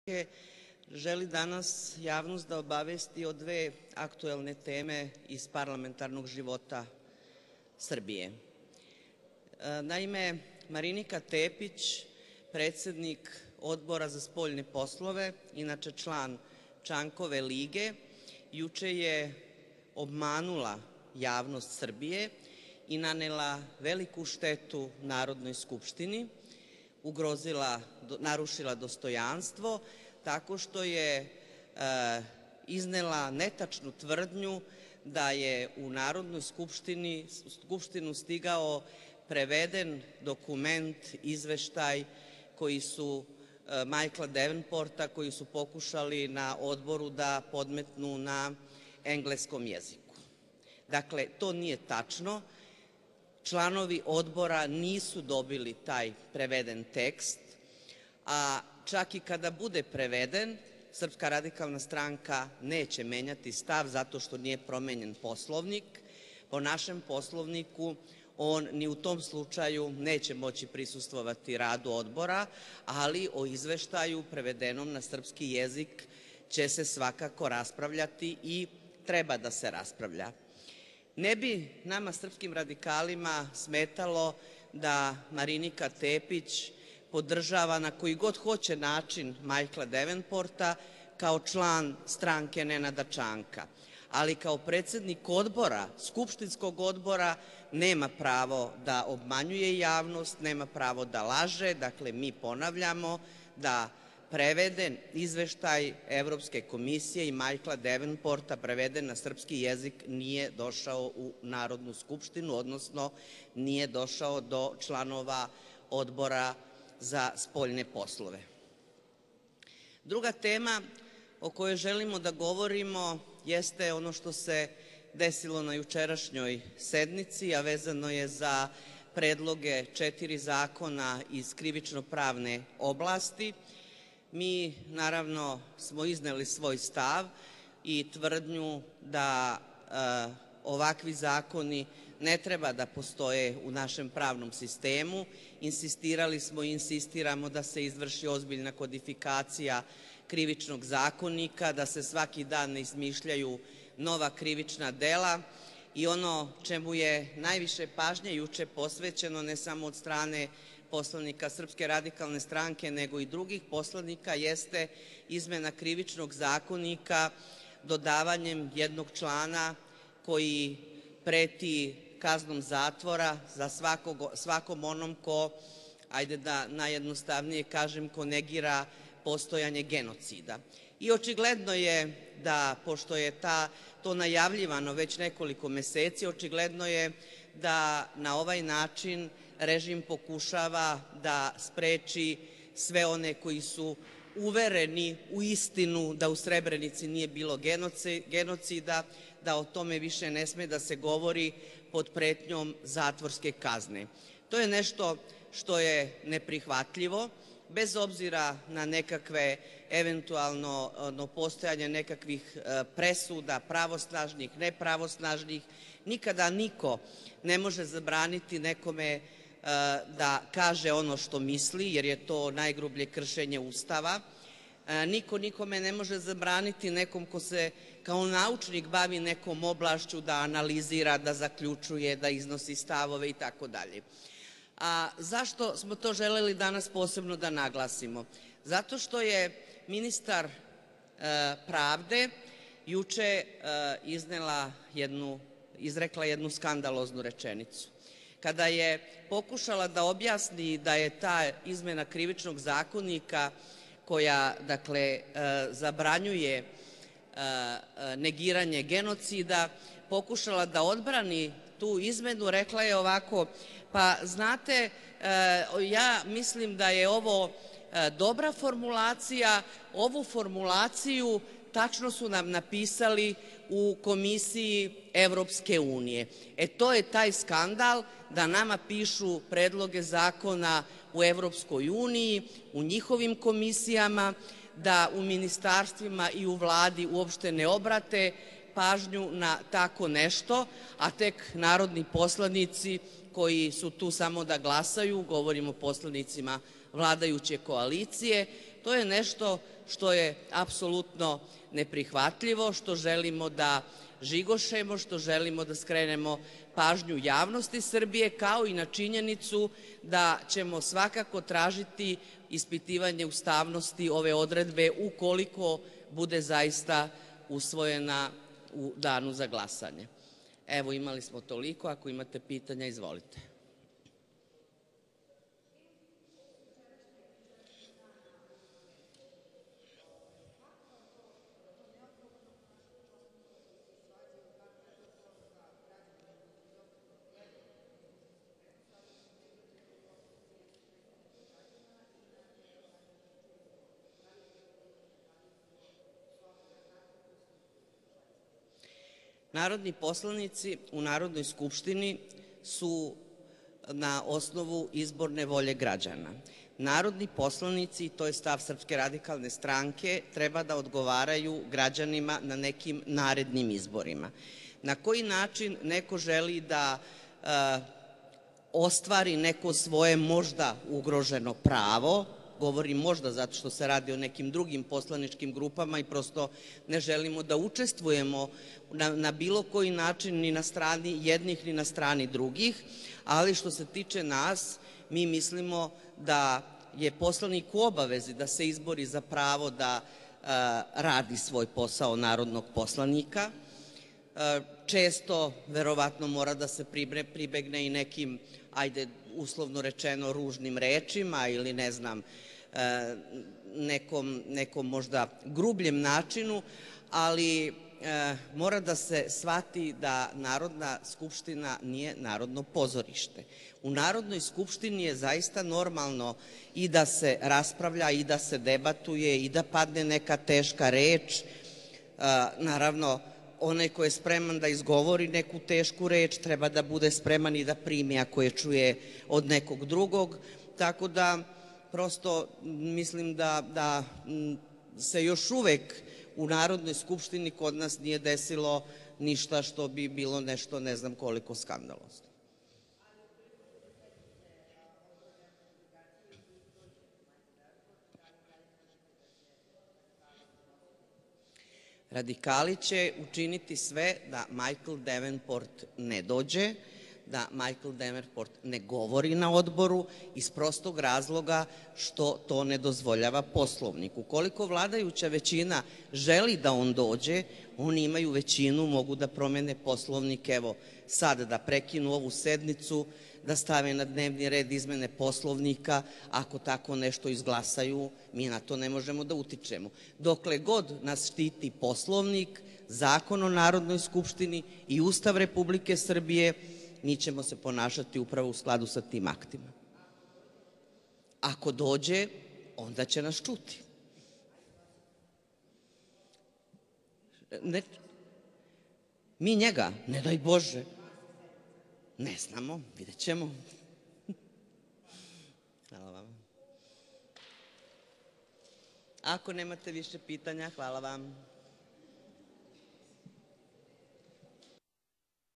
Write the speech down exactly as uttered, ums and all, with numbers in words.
želi danas javnost da obavesti o dve aktuelne teme iz parlamentarnog života Srbije. Naime, Marinika Tepić, predsednik Odbora za spoljne poslove, inače član Čankove lige, juče je obmanula javnost Srbije i nanela veliku štetu Narodnoj skupštini, ugrozila, narušila dostojanstvo, tako što je iznela netačnu tvrdnju da je u Narodnu skupštinu stigao preveden dokument, izveštaj koji su Majkla Devenporta, koji su pokušali na odboru da podmetnu na engleskom jeziku. Dakle, to nije tačno. Članovi odbora nisu dobili taj preveden tekst, a čak i kada bude preveden, Srpska radikalna stranka neće menjati stav zato što nije promenjen Poslovnik. Po našem Poslovniku on ni u tom slučaju neće moći prisustvovati radu odbora, ali o izveštaju prevedenom na srpski jezik će se svakako raspravljati i treba da se raspravlja. Ne bi nama srpskim radikalima smetalo da Marinika Tepić podržava na koji god hoće način Majkla Devenporta kao član stranke Nenada Čanka, ali kao predsednik odbora, skupštinskog odbora, nema pravo da obmanjuje javnost, nema pravo da laže. Dakle, mi ponavljamo da preveden izveštaj Evropske komisije i Majkla Devenporta preveden na srpski jezik nije došao u Narodnu skupštinu, odnosno nije došao do članova Odbora za spoljne poslove. Druga tema o kojoj želimo da govorimo jeste ono što se desilo na jučerašnjoj sednici, a vezano je za predloge četiri zakona iz krivično-pravne oblasti. Mi, naravno, smo izneli svoj stav i tvrdnju da ovakvi zakoni ne treba da postoje u našem pravnom sistemu. Insistirali smo i insistiramo da se izvrši ozbiljna kodifikacija Krivičnog zakonika, da se svaki dan ne izmišljaju nova krivična dela i ono čemu je najviše pažnje juče posvećeno, ne samo od strane poslanika Srpske radikalne stranke, nego i drugih poslanika, jeste izmena Krivičnog zakonika dodavanjem jednog člana koji preti kaznom zatvora za svakom onom ko, ajde da najjednostavnije kažem, ko negira postojanje genocida. I očigledno je da, pošto je to najavljivano već nekoliko meseci, očigledno je da na ovaj način režim pokušava da spreči sve one koji su uvereni u istinu da u Srebrenici nije bilo genocida, da o tome više ne sme da se govori pod pretnjom zatvorske kazne. To je nešto što je neprihvatljivo, bez obzira na nekakve eventualno postojanje nekakvih presuda, pravosnažnih, nepravosnažnih. Nikada niko ne može zabraniti nekome da kaže ono što misli, jer je to najgrublje kršenje Ustava. Niko nikome ne može zabraniti nekom ko se kao naučnik bavi nekom oblašću da analizira, da zaključuje, da iznosi stavove i tako dalje. A zašto smo to želeli danas posebno da naglasimo? Zato što je ministar pravde juče izrekla jednu skandaloznu rečenicu. Kada je pokušala da objasni da je ta izmena Krivičnog zakonika koja, dakle, zabranjuje negiranje genocida, pokušala da odbrani tu izmenu, rekla je ovako: pa znate, ja mislim da je ovo dobra formulacija, ovu formulaciju tačno su nam napisali u Komisiji Evropske unije. E to je taj skandal da nama pišu predloge zakona u Evropskoj uniji, u njihovim komisijama, da u ministarstvima i u Vladi uopšte ne obrate pažnju na tako nešto, a tek narodni poslanici koji su tu samo da glasaju, govorim o poslanicima vladajuće koalicije, to je nešto što je apsolutno neprihvatljivo, što želimo da žigošemo, što želimo da skrenemo pažnju javnosti Srbije, kao i na činjenicu da ćemo svakako tražiti ispitivanje ustavnosti ove odredbe ukoliko bude zaista usvojena u danu za glasanje. Evo, imali smo toliko. Ako imate pitanja, izvolite. Narodni poslanici u Narodnoj skupštini su na osnovu izborne volje građana. Narodni poslanici, to je stav Srpske radikalne stranke, treba da odgovaraju građanima na nekim narednim izborima. Na koji način neko želi da ostvari neko svoje možda ugroženo pravo, govorim možda zato što se radi o nekim drugim poslaničkim grupama i prosto ne želimo da učestvujemo na bilo koji način ni na strani jednih ni na strani drugih, ali što se tiče nas, mi mislimo da je poslanik u obavezi da se izbori za pravo da radi svoj posao narodnog poslanika. Često, verovatno, mora da se pribegne i nekim, ajde, uslovno rečeno, ružnim rečima ili ne znam, nekom možda grubljem načinu, ali mora da se shvati da Narodna skupština nije Narodno pozorište. U Narodnoj skupštini je zaista normalno i da se raspravlja i da se debatuje i da padne neka teška reč. Naravno, onaj ko je spreman da izgovori neku tešku reč treba da bude spreman i da primi ako je čuje od nekog drugog, tako da prosto mislim da se još uvek u Narodnoj skupštini kod nas nije desilo ništa što bi bilo nešto ne znam koliko skandalozno. Radikali će učiniti sve da Michael Davenport ne dođe, da Michael Davenport ne govori na odboru iz prostog razloga što to ne dozvoljava Poslovnik. Ukoliko vladajuća većina želi da on dođe, oni imaju većinu, mogu da promene Poslovnik, evo sad da prekinu ovu sednicu, da stave na dnevni red izmene Poslovnika, ako tako nešto izglasaju, mi na to ne možemo da utičemo. Dokle god nas štiti Poslovnik, Zakon o Narodnoj skupštini i Ustav Republike Srbije, mi ćemo se ponašati upravo u skladu sa tim aktima. Ako dođe, onda će nas čuti. Mi njega, ne daj Bože, ne znamo, vidjet ćemo. Hvala vam. Ako nemate više pitanja, hvala vam.